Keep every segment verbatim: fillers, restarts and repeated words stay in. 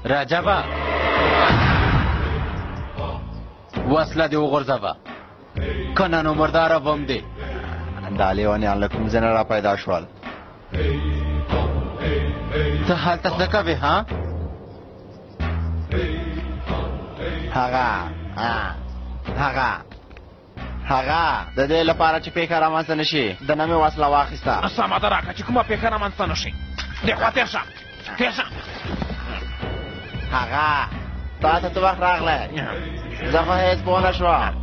رجبه وصله دې وغورځوه کنه نو مرداره بم دی دا لیونیان له کوم ځای نه را پیدا شول ته هلته څه کوې ها هغه هغه هغه د دې لپاره چې پیښه رامنځته نه شي د نه مې وسله واخیسته سمه ده راکړه چې کومه پیښه رامنځته نه شي دې خوا تېر شه تېر شه هغه تا ته څه وخت راغلی زه خو هېڅ پوه نه شوم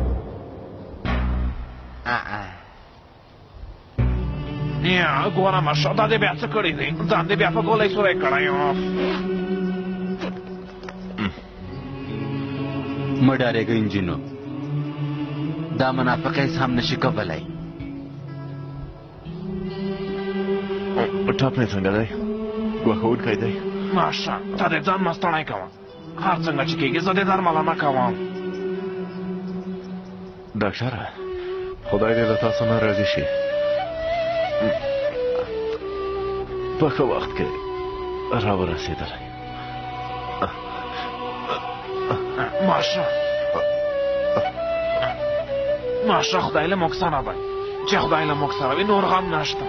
یا ګوره مشه دا دې بیا څه کړي دي ځان دې بیا په ګولۍ سوری کړی و مه ډارېږه انجینو دا منافق هېڅ هم نشي کولی ټاپ مې څنګه دی ګواښونکی دی ماشه ته دې ځان مه ستړی کوه هر څنګه چې کېږي زه دې درملنه کوم ډاکټره خدای دې له تاسو نه راضي شي په ښه وخت کې راورسېدلی ماشه ماشه خدای له موږ سره دی چې خدای له موږ سره وي نور غم نشته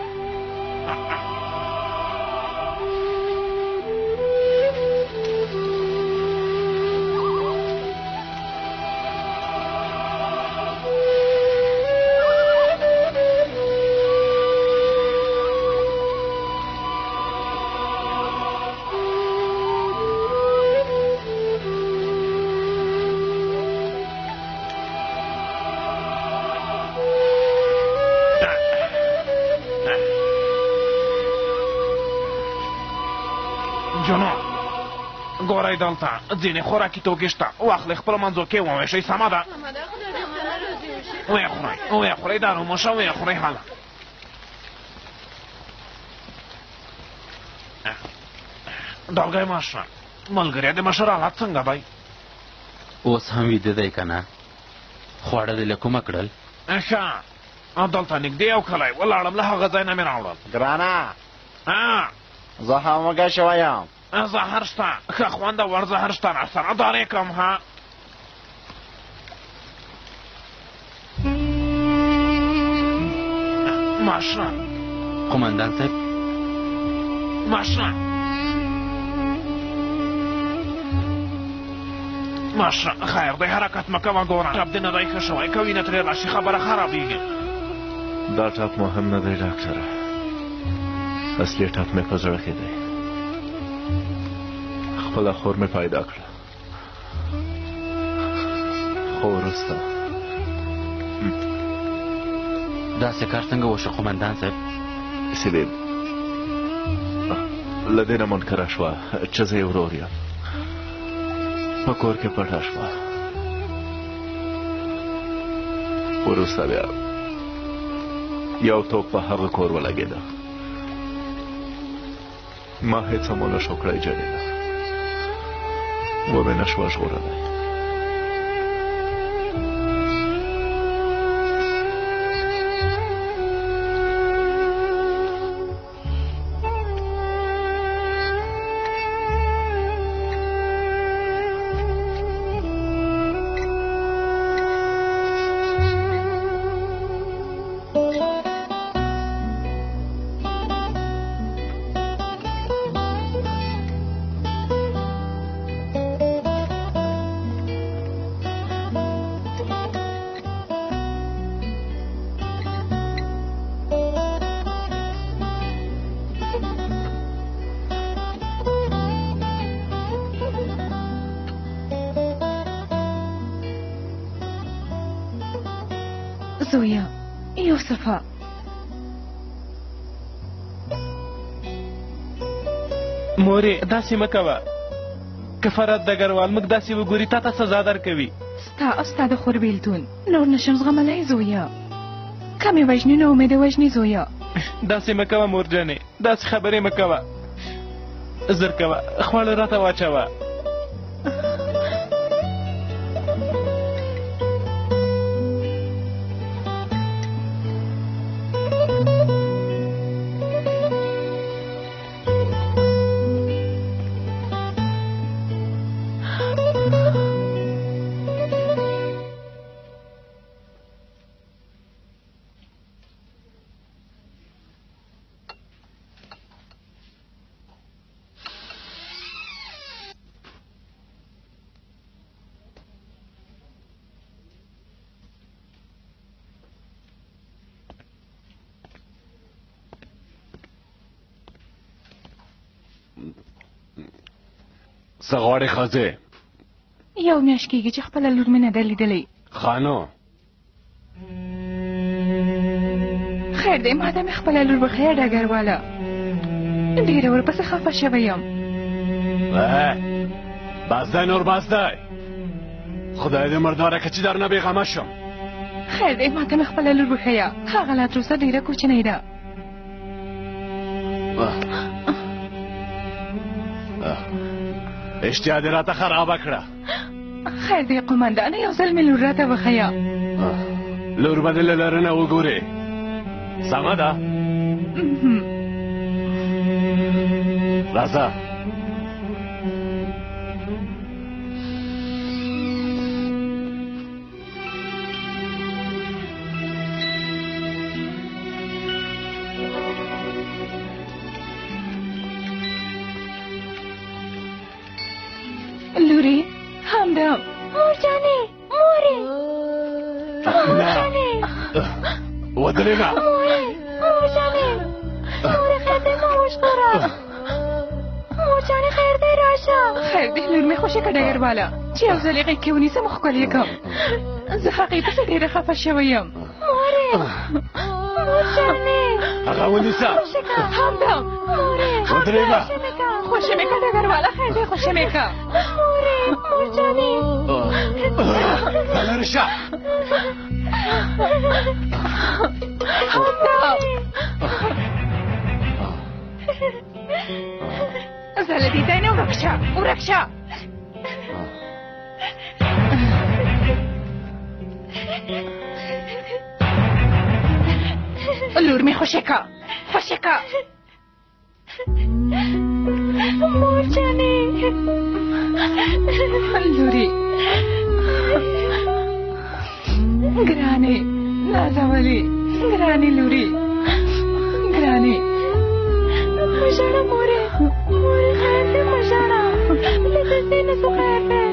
دلته ځینې خوراکي توکي شته واخلئ خپلو منځو کې وویشئ سمه ده ویې خورئ ویې خورئ دا روموشه ویې خورئ هله ډلګی ماشه ملګری د مشر حالت څنګه دی اوس هم ویده دی که نه خواړه دې له کومه کړل ښه دلته نږدې یو کلی ولاړم له هغه ځای نه مې راوړل ګرانه زه هم وږی شوی یم زهر شته ښه خوندور زهر شته راسره دارې کړم ها ماشه قمندان صاحب ماشه ماشه خیر دی حرکت مه کوه ګوره ټپ دې نه دی ښه شوی که وینه ترې راشي خبره خرابېږي دا ټپ مهم نه دی ډاکټره اصلي ټپ مې په زړه کې دی خپله خور مې پیدا کړه خو وروسته داسې کار څنګه وشو قمندان صاحب سیدې له دې نه منکره شوه چې زه یې ورور یم په کور کې پټه شوه وروسته بیا یو توپ په هغه کور ولګېده ما هېڅ هم ونه شو کړی جنېده ومې نه شوه ژغورلی زویا یوسفه مورې داسې مه کوه که فرد ډګروال موږ داسې وګوري تا ته سزا درکوي ستا او ستا د خور بېلتون نور نشم زغملی زویا که مې وژني نو مې د وژنې زویا داسې مه کوه مورجانې داسې خبرې مه کوه زر کوه خواړه راته واچوه څه غواړې ښځې؟ یو میاشت کېږي چې خپله لور مې نه ده لیدلې. خانو خیر دی، ما ته مې خپله لور بخیر ډګرواله. ډېره ورپسې خفه شوی یم. بس دی نور بس دی. خدای دې مرداره که چې در نه بېغمه شم. خیر دی، ما ته مې خپله لور وښیه. هغه لا تر اوسه ډېره کوچنۍ ده. اشتها دې راته خرابه کړه. خیر دی قومندانه، یو ځل مې لور راته وښیه. لور به دې له لرې نه وګورې. سمه ده؟ راځه. لوري همدا. مور جانې، مورې مور جانې، ودرېږه. مورې مور جانې، مورې خیر دی ما وژغوره. مور جانې خیر دی راشه. خیر دی لور مې خوشې که ډګرواله چې یو ځل یې غېږ کې ونیسم ښکل یې کړم. زه هغې پسې ډېره خفه شوی یم. مورې مور جانې، هغه ونیسه. همدا. مورې ودرېږه. خوشې مې که ډګرواله، خیر دی خوشې مې که. مورې مور جانې، لرې شه. همدا. زه له دې ځای نه ورک شه، ورک شه. لور مې خوشې که، خوشې که. مور جانې، لورې ګرانې، نازولې ګرانې، لورې ګرانې. مه ژاړه مورې، مورې خیر دی مه ژاړه. له دې نه څه خیر دی.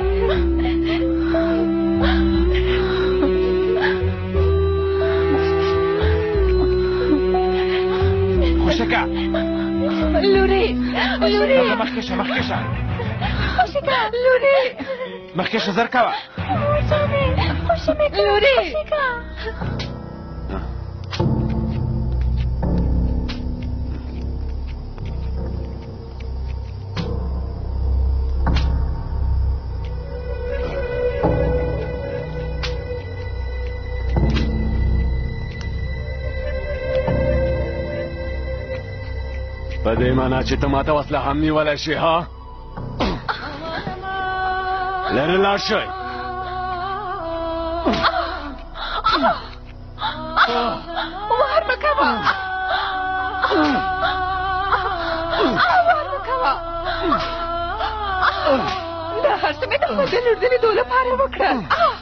خوشې که. لورې لورې مخکې شه مخکې شه خوشې که. لورې مخکې شه زر کوه. مور جانې خوشې مې کړه، لورې. خوشې کړه. په دې معنا چې ته ماته وسله هم نیولی شي ها؟ لرې لاړ شئ. وار مه کوه، وار مه کوه. دا هر څه مې د خپل د لور د لیدو لپاره وکړل.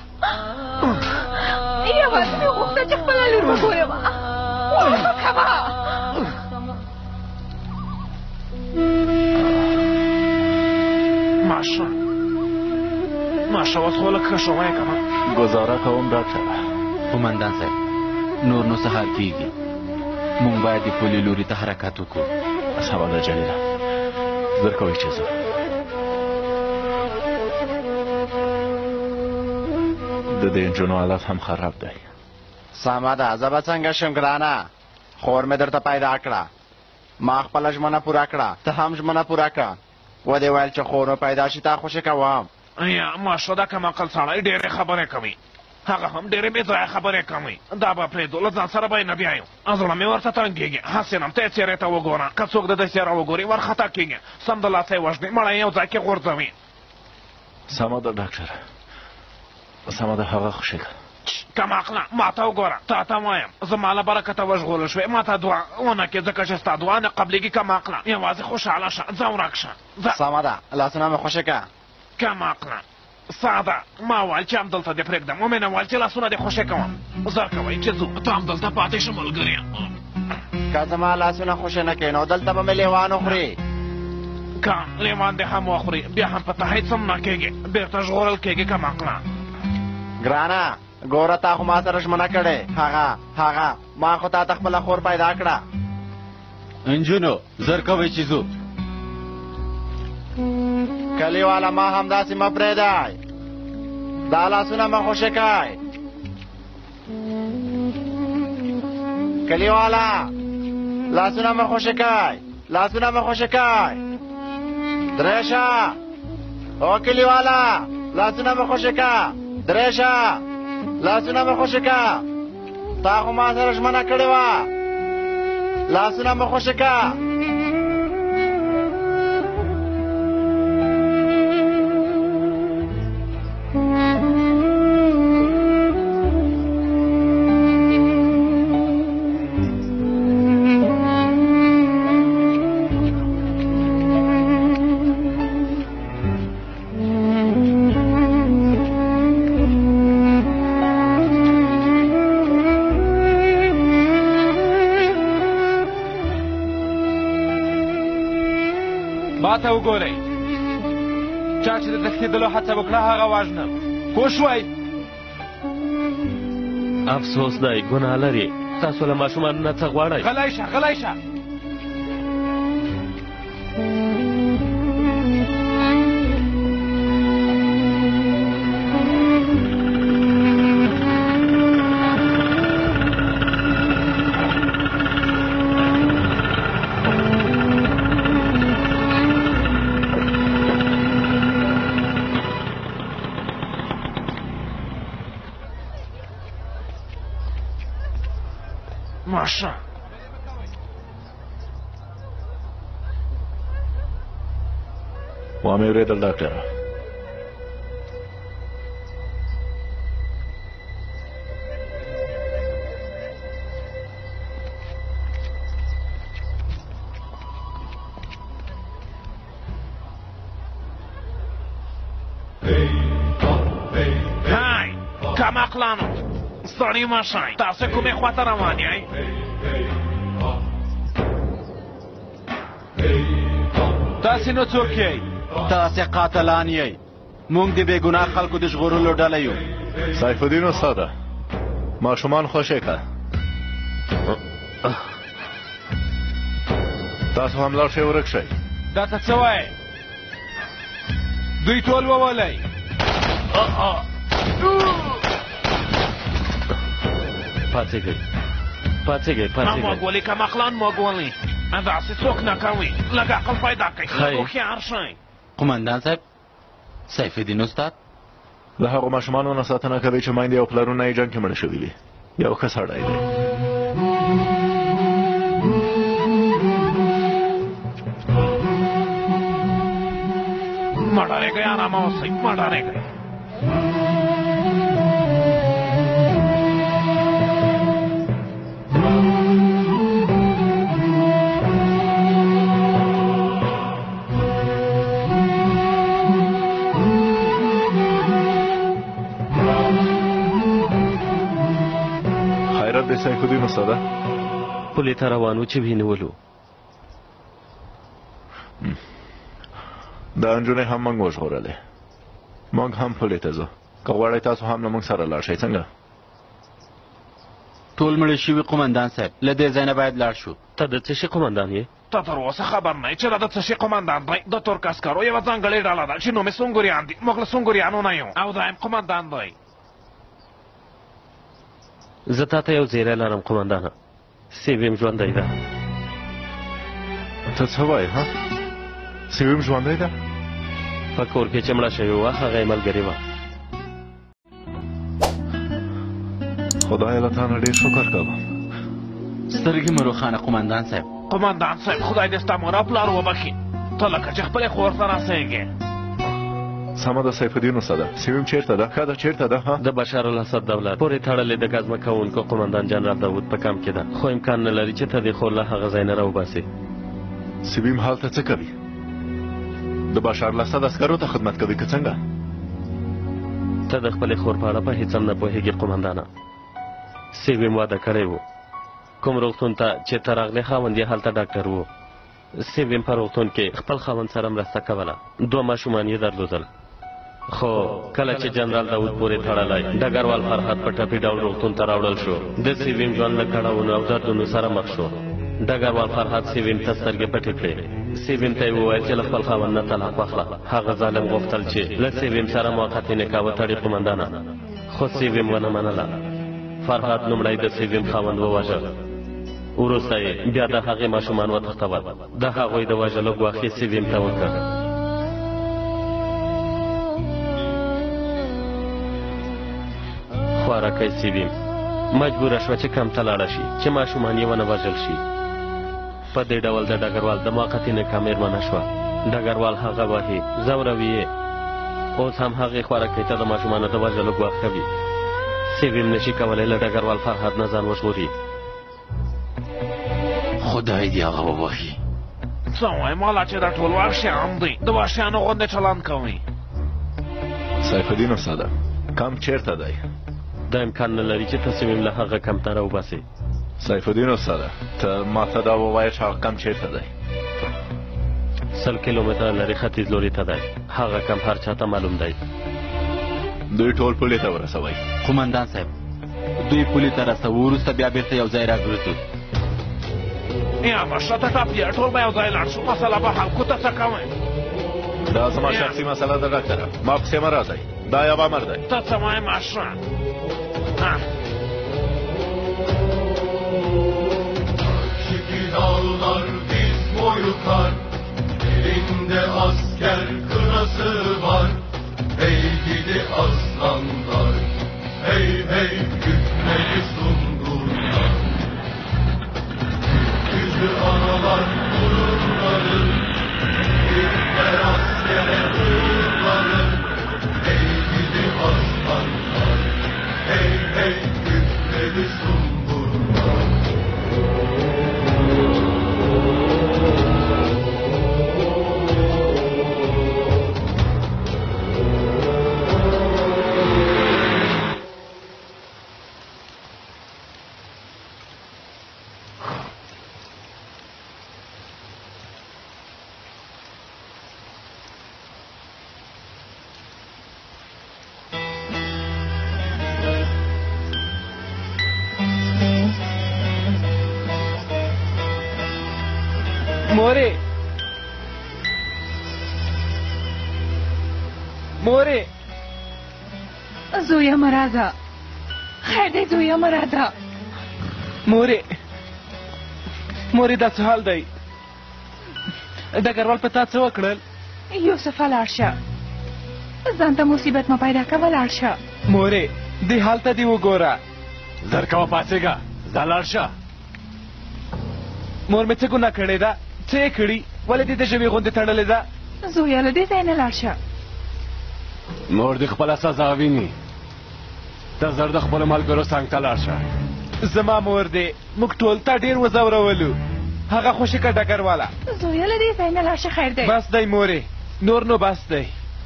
یوازې مې غوښتل چې خپله لور وګورم. وار مه کوه. ماشه ماشه اوس خو لږ ښه شوی که نه؟ ګزاره کوم ډاکټره. قومندان صاحب نور نو څه حال کېږي؟ موږ باید د پولې لوري ته حرکت وکړو. سمه ده جلیله، زر کوئ چې زه د دې نجونو حالت هم خراب دی. سمه ده، زه به څنګه شم ګرانه؟ خور مې درته پیدا کړه، ما خپله ژمنه پوره کړه، ته هم ژمنه پوره کړه. و دې ویل چې خور مې پیدا شي تا خوشې کوم. یا ماشه دا کم عقل سړی ډېرې خبرې کوي، هغه هم ډېرې بې ځایه خبرې کوي. دا به پرېږدو، له ځان سره به یې نه بیایو. زړه مې ورته تنګېږي. هسې نم ته یې څېرې ته وګوره، که څوک د ده څېره وګوري وارخطا کېږي، سمدلاسه یې وژني، مړی یې یو ځای کې غورځوي. سمه ده ډاکټره، سمه ده، هغه خوشې ده. کم عقله ما ته وګوره، تا ته وایم زما له برکته وژغورل شوې، ما ته دعا ونه کړې ځکه چې ستا دعا نه قبلېږي. کم عقله یوازې خوشحاله شه، ځه ورک شه. سمه ده، لاسونه مې خوشې که. کم عقله ساده ما ویل چې همدلته دې پرېږدم، ومې نه ویل چې لاسونه دې خوشې کوم. زر کوئ چې ځو، ته همدلته پاتې شه ملګریه. که زما لاسونه خوشې نه کوې نو دلته به مې لیوان وخوري. که لیوان دې هم وخوري بیا هم په ته هېڅ هم نه کېږي، بېرته ژغورل کېږي. کم عقله ګرانه ګوره، تا خو ما سره ژمنه کړې، هغه هغه ما خو تا ته خپله خور پیدا کړه. انجونو زر کوئ چې ځو. کلیواله ما همداسې مه پرېږدئ دا لاسونه مه خوشې کوئ کلیواله لاسونه مه خوشې کوئ لاسونه مه خوشې کوئ درېشه او کلیواله لاسونه مه خوشې کوه درېشه لاسونه مه خوشې کوه تا خو ما سره ژمنه کړې وه لاسونه مه خوشې کوه ته وګورئ چا چې د تښتېدلو هڅه وکړه هغه وژنم پوه شوئ افسوس دی ګناه لري تاسو له ماشومانو نه څه غواړئ غلی شه غلی شه ماشا وامې اورېدل ډاکټره هاي کم عقلانو ستړي مه شئ تاسې کومې خواته روان یئ تاسې نو څوک یئ تاسې قاتلان یئ موږ د بې ګناه خلکو د ژغورلو ډله یو سیف الدین استاده ماشومان خوشې که تاسو هم لاړ شئ ورک شئ دا ته څه وایې دوی ټول وولئ پاڅېږئ پاڅېږئ ما پاڅېږئ موږ کم عقلان موږ ولئ داسې څوک نه کوئ لږ عقل پیدا کړئ لږ هوښیار شئ قمندان صاحب سیف الدین استاد د هغو ماشومانو نه ساتنه کوي چې میندې او پلرونه یې جنګ کې مړه شوي دي یو ښه سړی دی مه ډارېږئ ارامه اوسئ مه ډارېږئ د سیف الدین استاده پولې ته روان و چې وینولو دا نجونې هم موږ وژغورلې موږ هم پولې ته ځو که غواړئ تاسو هم له موږ سره لاړ شئ څنګه ټول مړه شوي قمندان صاحب له دې ځای نه باید لاړ شو ته د څه شي قمندان یې ته تر اوسه خبر نه یې چې دا د څه شي قمندان دی د ترک عسکرو یوه ځانګړې ډله ده چې نوم یې سونګوریان دي موږ له سونګوریانو نه یو او دا یم قمندان دی زه تا ته یو زیری لرم قمندانه سیویم ژوندی ده ته څه وایې ها سیویم ژوندی ده په کور کې چې مړه شوې وه هغه یې ملګرې وه خدای له تا نه ډېر شکر کوم سترګې مې روښانه قمندان صاحب قمندان صاحب خدای دې ستا مور او پلار وبخي ته لکه چې خپلې خور ته رسېږې سمه ده سیف الدین استاده سیویم چیرته ده ښه ده چیرته ده د بشار الاسد دولت پورې تړلې د ګزمه کوونکو قمندان جنرال داود په کام کې ده خو امکان نه لري چې ته دې خور له هغه ځای نه راوباسې سیویم هلته څه کوي د بشار الاسد عسکرو ته خدمت کوي که څنګه ته د خپلې خور په اړه په هېڅ هم نه پوهېږې قمندانه سیویم واده کړی و کوم روغتون ته چې ته راغلې خاوند یې هلته ډاکټر و سیویم په روغتون کې خپل خاوند سره مرسته کوله دوه ماشومان یې درلودل خو کله چې جنرال داود پورې تړلی ډګروال فرهاد په ټپي ډول روغتون ته راوړل شو د سیویم ژوند له کړاوونو او دردونو سره مخ شو ډګروال فرهاد سیویم ته سترګې پټې کړې سیویم ته یې وویل چې له خپل خاوند نه طلاق واخله. هغه ظالم غوښتل چې له سیویم سره موقتي نکاح وتړي قومندانه، خو سیویم ونه منله. فرهاد لومړی د سیویم خاوند وواژه، وروسته یې بیا د هغې ماشومان وتښتول. د هغوی د وژلو ګواښ سیویم ته وکړ. خوارکی سیویم مجبوره شوه چې کمپ ته لاړه شي چې ماشومان یې ونه وژل شي. په دې ډول د ډګروال د موقتي نکاح مېرمنه شوه. ډګروال هغه وهي، ځوروي یې. اوس هم هغې خوارکۍ ته د ماشومانو د وژلو ګواښ کوي. سیویم نشي کولی له ډګروال فرهاد نه ځان وژغوري. خدای دې هغه ووهي. څه وایم والا چې دا ټول وحشیان دي، د وحشیانو غوندې چلند کوي. سیف الدین استاده، کمپ چیرته دی؟ دا امکان نه لري چې ته سیویم له هغه کمپ نه راوباسې. سیف الدین استاده، ته ما ته دا ووایه چې هغه کمپ چیرته دی؟ سل کیلومتره لرې ختیځ لوري ته دی. هغه کمپ هر چا ته معلوم دی. دوی ټول پولې ته ورسوئ. قومندان صاحب، دوی پولې ته رسوو، وروسته بیا بېرته یو ځای راګرځو. یا مشرته ټاپیه ټول به یو ځای لاړ شو، مسله به حل کو. ته څه کوئ؟ دا زما شخصي مسله ده ډاکټره، ما پسې مه راځئ، دا یو امر دی. ته څه وایې مشره؟ Dağlar diz boyu kar, elinde asker kınası var. Hey gidi aslanlar, hey hey gitmeli sungurlar. Yüzü analar burunları, gitler askere uğurları. Hey gidi aslanlar, hey hey gitmeli sungurlar. مورې مورې زویا مراده، خیر دی زویا مراده. مورې مورې دا څه حال دی؟ ډګروال په تا څه وکړل؟ یوسفه لاړ شه، ځان ته مصیبت مه پیدا کوه، لاړ شه. مورې دې حال ته دې وګوره. زر کوه پاڅېږه، ځه لاړ شه. مور مې څه ګناه کړې ده؟ څه یې کړي؟ ولې دې د ژبې غوندې تړلې ده؟ زویا له دې ځای نه لاړ شه. مور دې خپله سزا ویني، ته زر د خپلو ملګرو څنګ ته لاړ شه. زما مور دې موږ ټول ته ډېر وځورولو، هغه خوشې که ډګرواله. زویا له دې ځای نه لاړ شه، خیر دی. بس دی مورې، نور نو بس دی،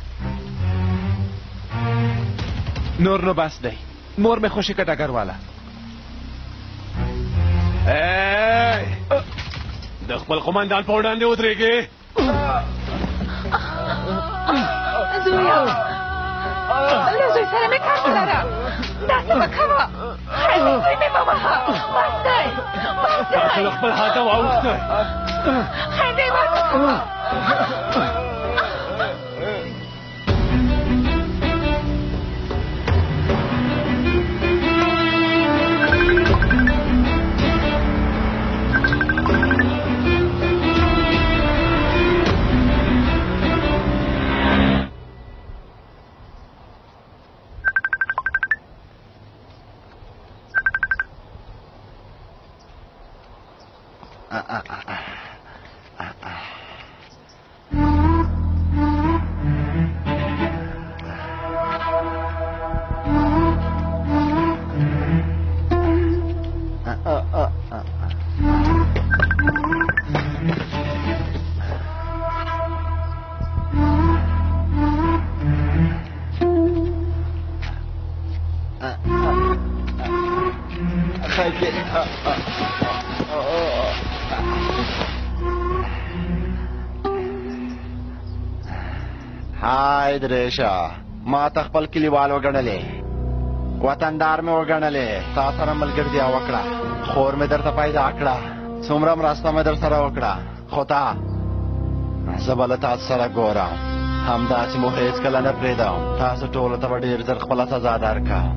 نور نو بس دی. مور مې خوشې که ډګرواله. د خپل قومندان په وړاندې ودرېږې. زویا له زوی سره مې کار نه لره، داسې مه کوه. خیر دی زوی مې مه وهه، بس دی بس دی. له خپل حال ته واوښته. خیر دی بس مه کوه. هاي درېشه، ما ته خپل کلیوال وګڼلې، وطندار مې وګڼلې، تا سره ملګرتیا وکړه، خور مې درته پیدا کړه، څومره مرسته مې در سره وکړه، خو تا زه به له تاسو سره ګورم، همداسې مو هېڅکله نه پرېږدم. تاسو ټولو ته به ډېر ژر خپله سزا درکړم.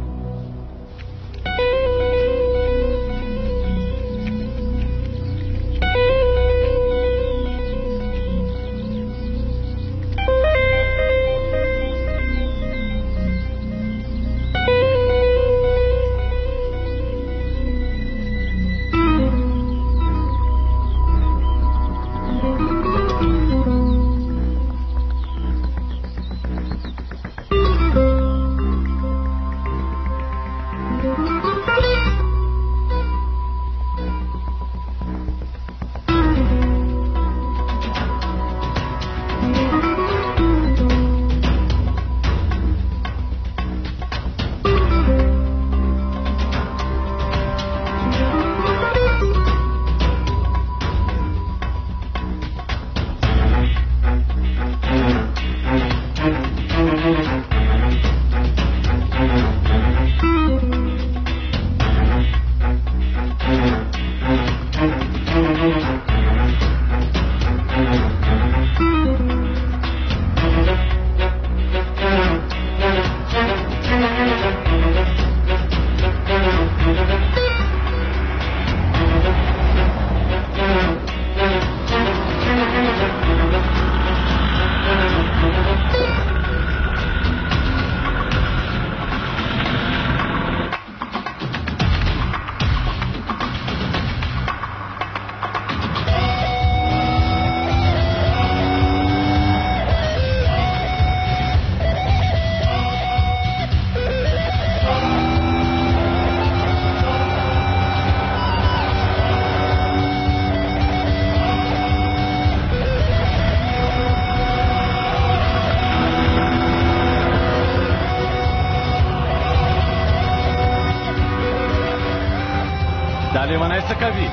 لیونی څه کوي؟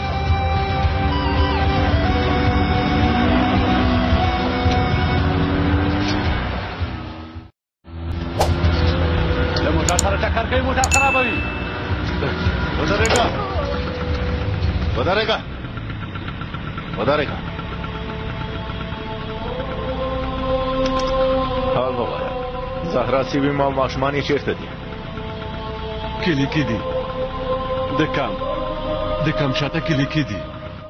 له موټر سره ټکر کوي، موټر خرابوي. ودرېږه ودرېږه ودرېږه. حال ووایه، زهرا سیویم او ماشومان یې چېرته دي؟ کلي کې دي، د کم د کم شاته کلي کې دي.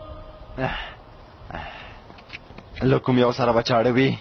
له کوم یو سره به چاړه وي؟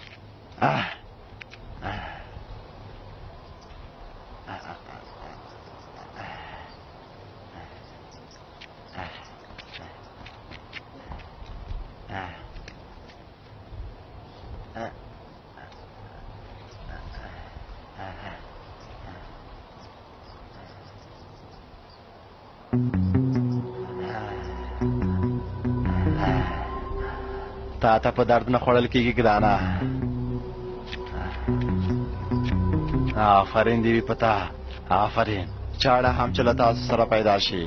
تا ته په درد نه خوړل کېږي ګرانه. آفرین دې وي په تا، آفرین. چاړه هم چې له تاسو سره پیدا شي.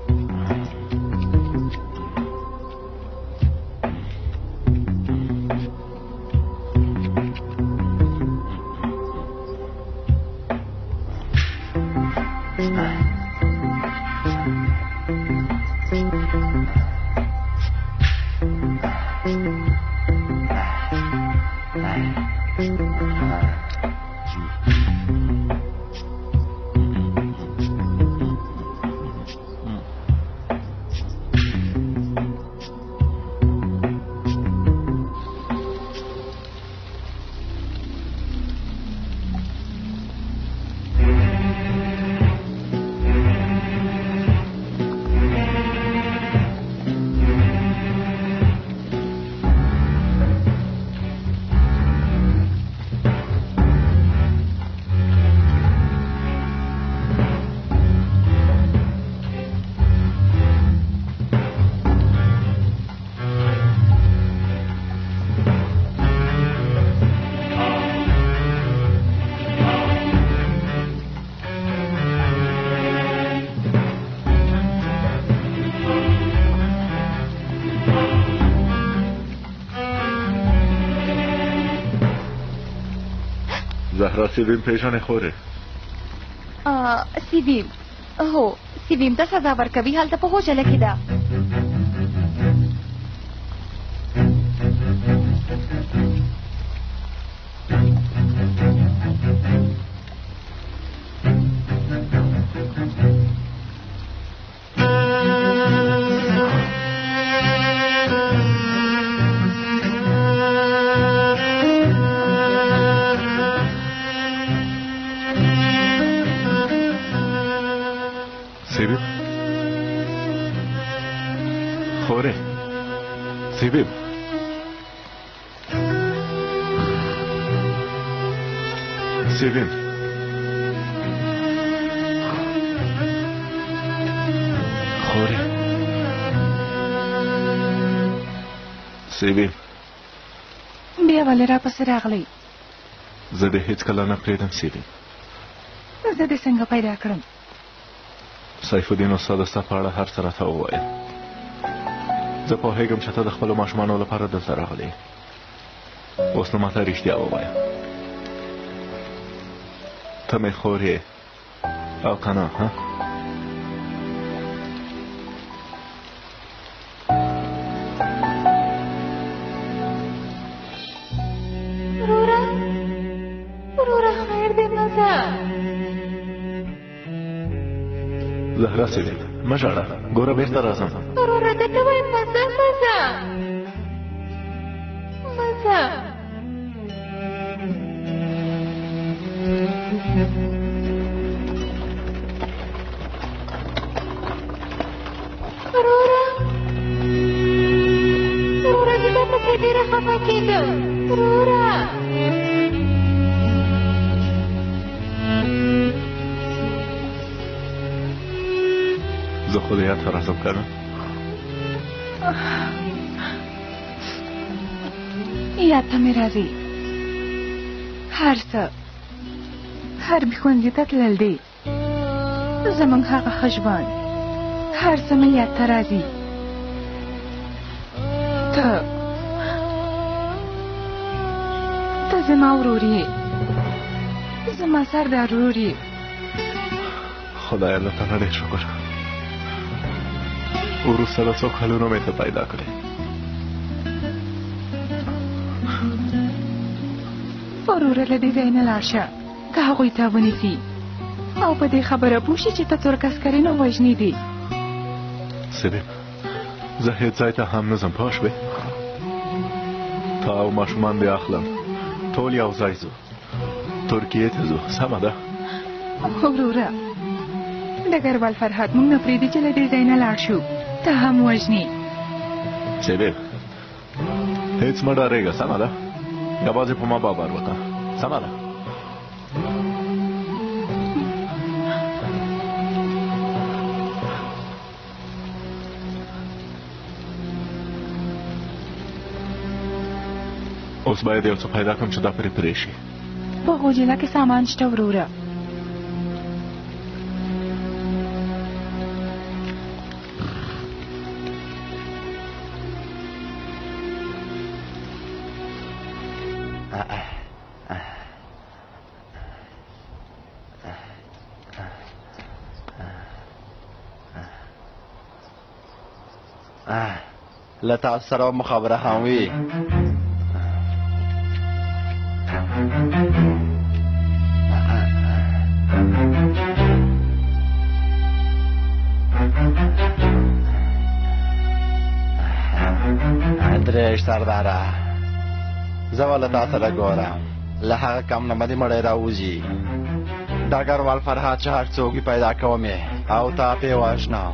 زهرا سیویم پیژنې خوره؟ سیویم، هو سیویم ته سزا ورکوي، هلته په هوجله کې ده. سیبیم سیبیم خوري سیبیم بیا ولې را پسې راغلی؟ زه دې هیڅ کله نه پرېږدم سیبیم. زه دې څنګه پیدا کړم؟ سیف الدین استاد ستا په اړه هر څه راته وویل. زه پوهېږم چې ته د خپلو ماشومانو لپاره دلته راغلی. اوس نو ماته رښتیا ووایه، ته مې خور یې او که نه؟ ها وروره وروره خیر دې مه ځه. زهرا سیبیم مه ژاړه، ګوره بېرته راځم. وروره درته وایم مه ځه مه ځه مه ځه. وروره وروره زه به پکې ډېره خفه کېدم. وروره زه خو دې یاد ته راځم که نه؟ یاد ته مې راځي هر څه، هر مې ښوونځي ته تلل دي، زموږ هغه ښه ژوند، هر څه مې یاد ته راځي. ته ته زما ورور یې، زما سردار ورور یې. خدایه الله تعالی ډېر شکر، وروسته له څو کلونو مې ته پیدا کړې. وروره له دې ځای نه لاړ شه که هغوی تا ونیسي او په دې خبره پوه شي چې ته ترکسکرین وژنې دي. سیبیم زه هېڅ ځای ته هم نه ځم، پوه شوې؟ تا او ماشومان دې اخلم، ټول یو ځای ځو، ترکیې ته ځو، سمه ده؟ وروره ډګروال فرهاد موږ نه پرېږدي چې له دې ځای نه لاړ شو، ته هم وژنې. سیبیم هېڅ مه ډارېږه، سمه ده؟ یوازې په ما باور وکړه، سمه ده؟ اوس باید یو څه پیدا کړم چې دا پرې پرې شي. په غوجله کې سامان شته وروره. له تاسو سره مخابره هم وي. درېش سرداره زه به له تا سره ګورم، له هغه کم نه به دې مړی راوځي. ډګروال فرهاد چې هر څوک پیدا کوم او تا پې وژنم.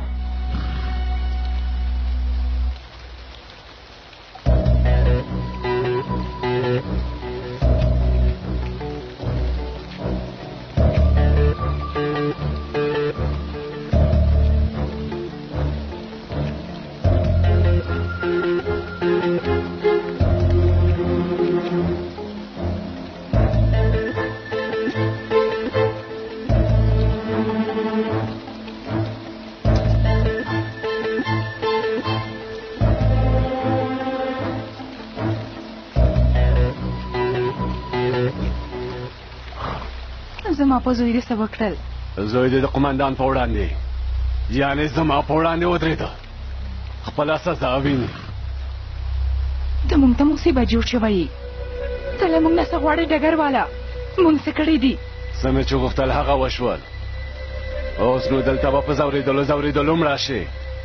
زما په زوی دې څه وکړل؟ زوی دې د قمندان په وړاندې، یعنې زما په وړاندې ودرېده، خپله سزا ویني. ته موږ ته مصیبت جوړ شوی یې، ته له موږ نه څه غواړې ډګروواله؟ موږ څه کړي دي؟ څه مې چې غوښتل هغه وشول، اوس نو دلته به په ځورېدلو ځورېدلو مړه شي.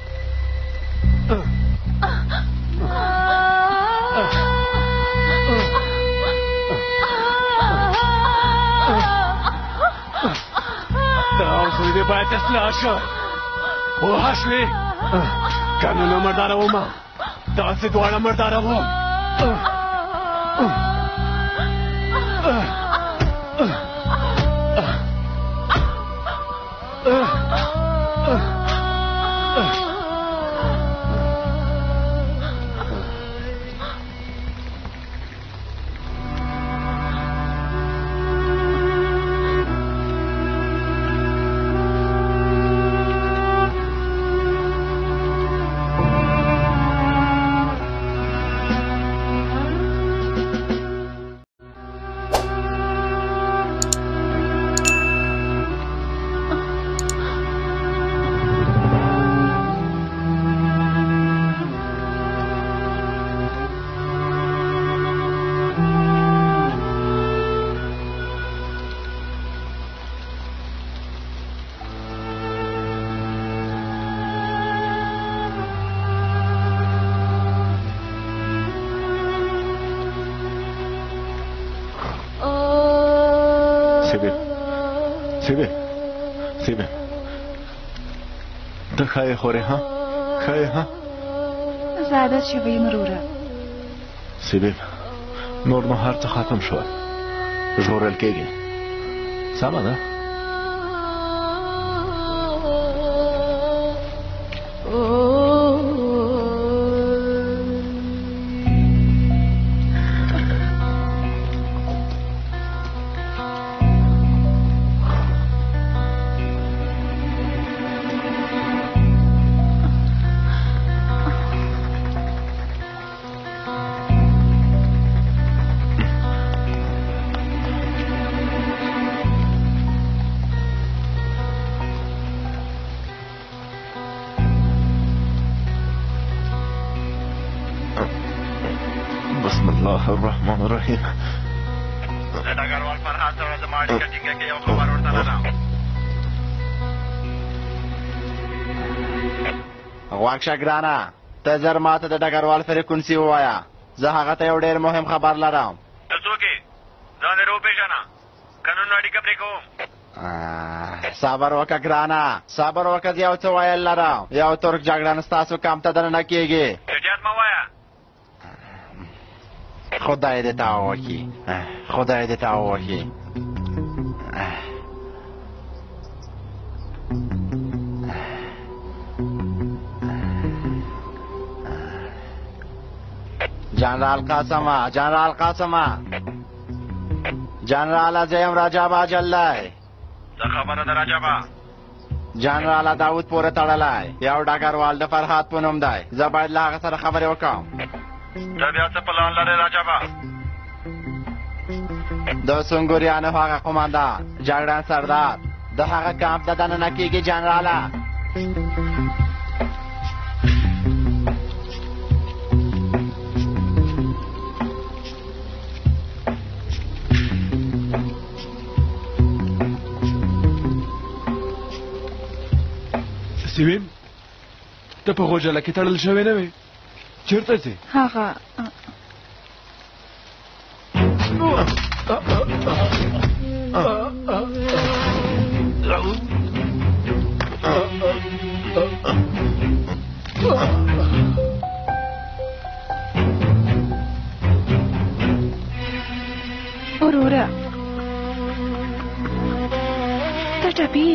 زوی دې باید اصلاح شو، پوه شوې؟ قانون مرداره ومه، داسې دواړه مرداره وو خای خوره ها خای ها زیادت شوی مروره سیبیم نور نو هر څه ختم شو ژغورل کېږي سمه ده الرحمن الرحیم د ډګروال فرهاد سره د ما اړیکه ټینګه کې یو خبر ورته لرم غواړم ګرانه ته زر ماته د ډګروال فریکونسي ووایه زه هغه ته یو ډېر مهم خبر لرم ته څوک یې ځان یې راوپېژنه قانون اړیکه پرې کوم صبر وکړه ګرانه صبر وکړه زه یو څه ویل لرم یو ترک جګړن ستاسو کمپ ته دننه کېږي اجازه مه وایه خدای دې تا وکړي خدای دې تا وکړي جنرال قاسمه جنرال قاسمه جنرال زیم رجبا جلای څه خبره ده رجبا جنرال داود پورې تړلی یو ډګروال د فرهاد په نوم دی زه باید له هغه سره خبرې وکړم ته بیا څه پلان لرې رجبا د سنګوریانو هغه قوماندان جګړن سردار د هغه کمپ ته دننه کېږي جنراله سیویم ته په غوجله کې تړل شوی نه وې چیرته ځې هغه اورورا ته ټپي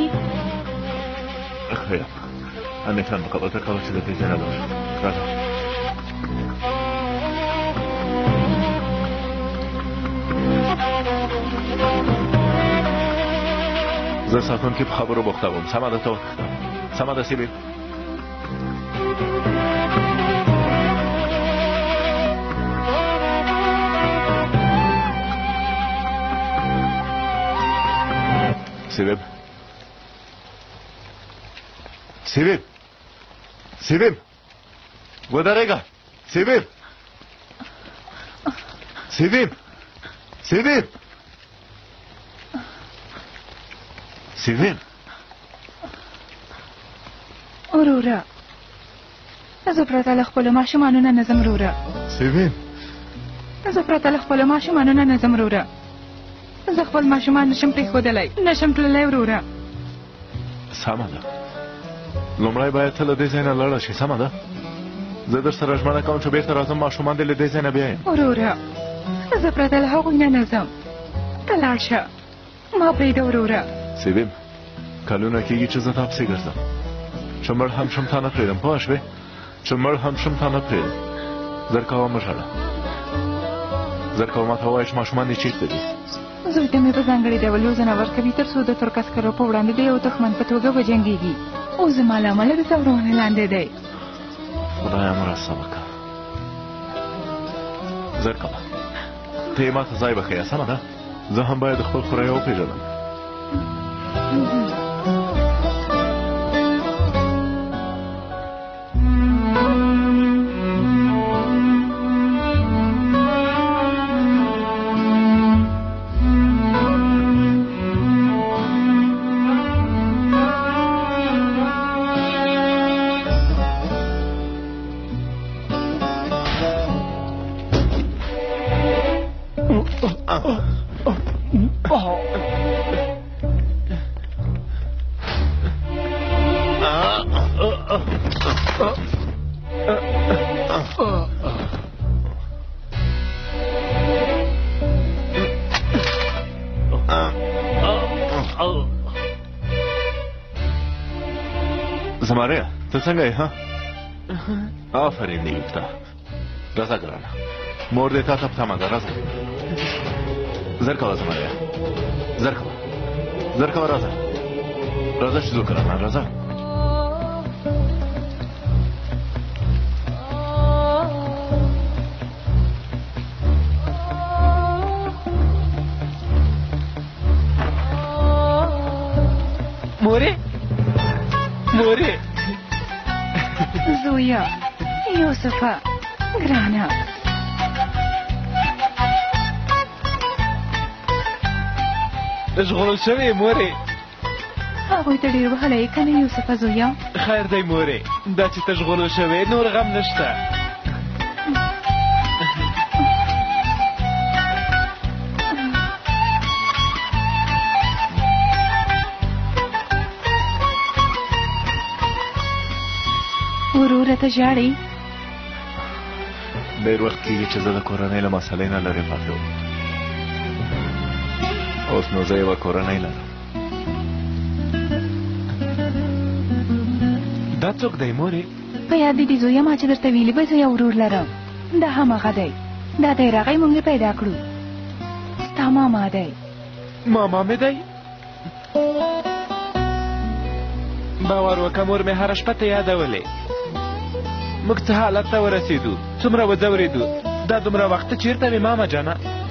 خیر أنا كان قبلت قبلت الذي جناده راجع زه ساتون کې په خبرو بوخته وم سمه ده ته سمه ده سیبي سیبب سیبب سیبب ودرېږه سیبب سیبب سیبب سیبب ورورا زه پرته له خپلو ماشومانو نه نه ځم ورورا سیبب زه پرته له خپلو ماشومانو نه نه ځم ورورا زه خپل ماشومان نشم پرېښودلی نشم تللی ورورا سمه ده لومړی باید ته له دې ځای نه لاړه شې سمه ده زه در سره ژمنه کوم چې بېرته راځم ماشومان دې له دې ځای نه بیایم. وروره زه پرته له هغوی نه نه ځم. ته لاړ شه ما پرېږده وروره. سیبیم کلونه کېږي چې زه تا پسې ګرځم چې مړ هم شم تا نه پرېږدم پوه شوې چې مړ هم شم تا نه پرېږدم. زر کوه مه ژاړه زر کوه ما ته ووایه چې ماشومان دې چېرته دي. زوی ته مې په ځانګړي ډول یوزنه ورکوي تر څو د ترک عسکرو په وړاندې د یو دښمن په توګه وجنګېږي. اوس زما له امله د ځورونې لاندې دی. خدایه مه راسمه که زر کوه ته یې ما ته ځای بښیه سمه ده. زه هم باید خپل خوریه وپېژنم. زماره ته څنګه یې ها؟ آفرین دې یوکته راځه ګرانه مور دې تا ته په تمه ده. راځه زر کوه زماره زر کوه زر کوه راځه راځه چې ځو ګرانه راځه. مورې مورې زویا یوسفه ګرانه ژغورل شوې مورې. هغوی ته ډېر وهلی یې که نه یوسفه زویا؟ خیر دی مورې دا چې ته ژغورل شوې نور غم نشته. وروره ته ژاړې؟ ډېر وخت کېږي چې زه د کورنۍ له مسئلې نه لرې پاتې وم. اوس نو زه یوه کورنۍ لرم. دا څوک دی مورې؟ په یاد دې دي زویه ما چې درته ویلي به زه یو ورور لرم. دا هماغه دی. دا دی راغی موږ یې پیدا کړو. ستا ماما دی. ماما مې دی؟ باور وکړه مور مې هره شپه ته یادولې. موږ څه حالت ته ورسېدو څومره وځورېدو دا دومره وخته چېرته مې ماما جانه؟